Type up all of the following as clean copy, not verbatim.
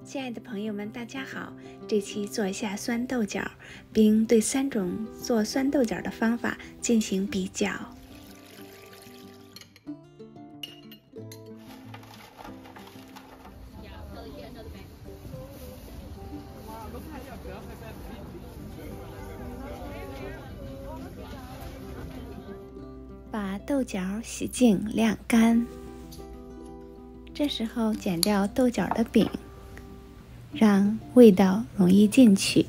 亲爱的朋友们，大家好！这期做一下酸豆角，并对3种做酸豆角的方法进行比较。把豆角洗净晾干，这时候剪掉豆角的柄，让味道容易进去。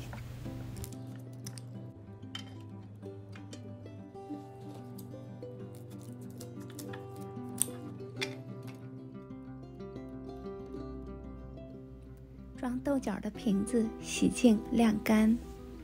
装豆角的瓶子洗净晾干，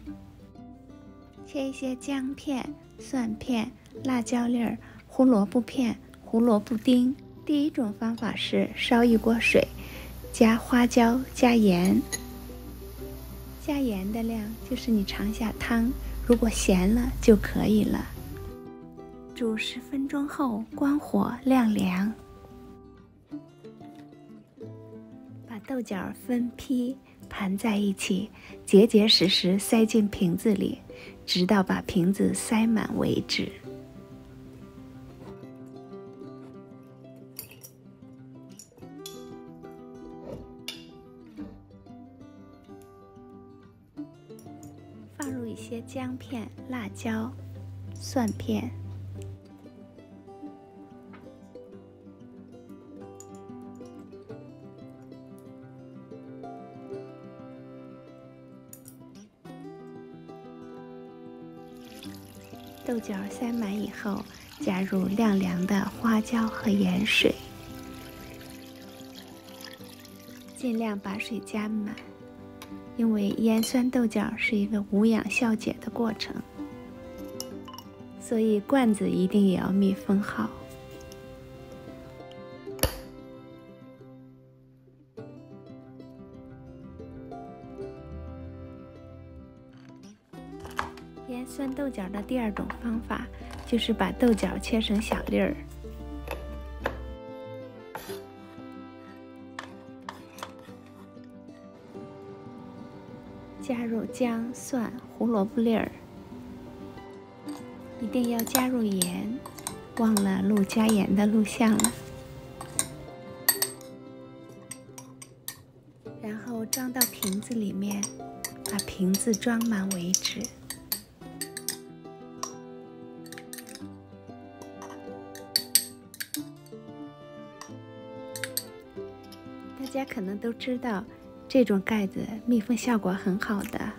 切一些姜片、蒜片、辣椒粒儿、胡萝卜片、胡萝卜丁。第一种方法是烧一锅水，加花椒、加盐。加盐的量就是你尝下汤，如果咸了就可以了。煮10分钟后关火晾凉。把豆角分批盘在一起，结结实实塞进瓶子里，直到把瓶子塞满为止。放入一些姜片、辣椒、蒜片。豆角塞满以后，加入晾凉的花椒和盐水，尽量把水加满，因为腌酸豆角是一个无氧消解的过程，所以罐子一定也要密封好。腌酸豆角的第2种方法就是把豆角切成小粒儿，加入姜、蒜、胡萝卜粒儿，一定要加入盐，忘了录加盐的录像了。然后装到瓶子里面，把瓶子装满为止。大家可能都知道，这种盖子密封效果很好的。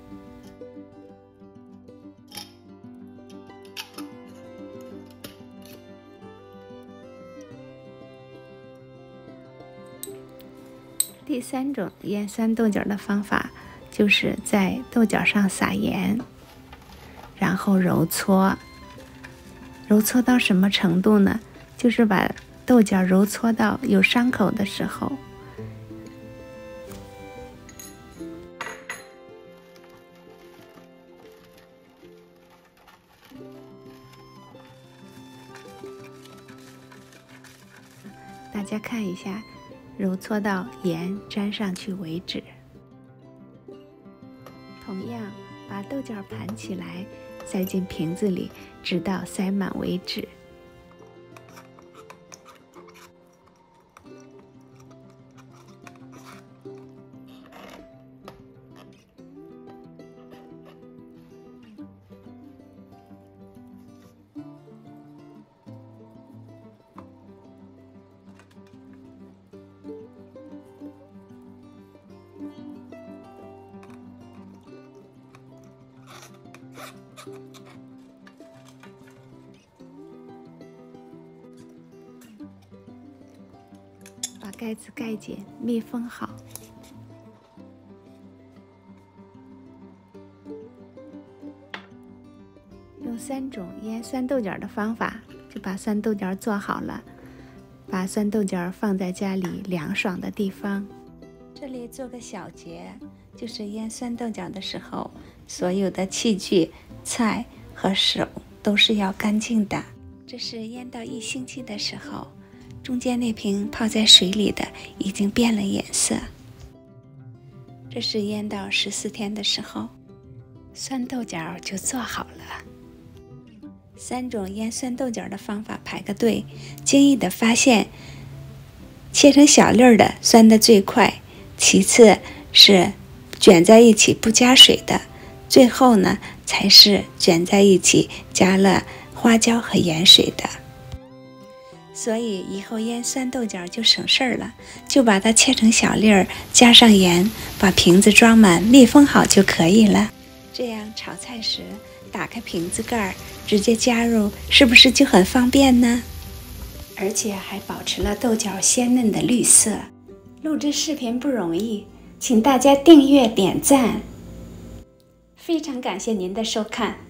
第3种腌酸豆角的方法，就是在豆角上撒盐，然后揉搓。揉搓到什么程度呢？就是把豆角揉搓到有伤口的时候。大家看一下，揉搓到盐沾上去为止。同样，把豆角盘起来，塞进瓶子里，直到塞满为止。把盖子盖紧，密封好。用3种腌酸豆角的方法，就把酸豆角做好了。把酸豆角放在家里凉爽的地方。这里做个小结，就是腌酸豆角的时候，所有的器具、菜和手都是要干净的。这是腌到1星期的时候，中间那瓶泡在水里的已经变了颜色。 这是腌到14天的时候，酸豆角就做好了。3种腌酸豆角的方法排个队，惊异地发现，切成小粒儿的酸得最快，其次是卷在一起不加水的，最后呢才是卷在一起加了花椒和盐水的。所以以后腌酸豆角就省事儿了，就把它切成小粒儿，加上盐，把瓶子装满，密封好就可以了。这样炒菜时打开瓶子盖，直接加入，是不是就很方便呢？而且还保持了豆角鲜嫩的绿色。录制视频不容易，请大家订阅点赞。非常感谢您的收看。